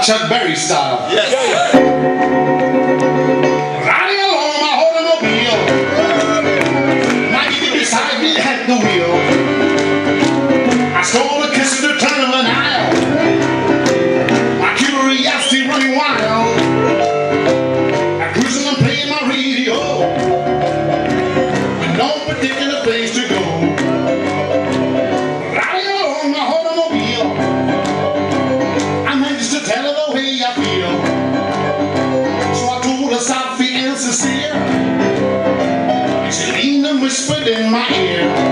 Chuck Berry style. Yes. Riding along my automobile, my easy beside me at the wheel. I stole a kiss at the turn of an aisle, my curiosity running wild. I'm cruising and playing my radio, with no particular place to go. Riding along my automobile, I managed to tell her the way I feel. So I told her softly and sincere, and she leaned and whispered in my ear.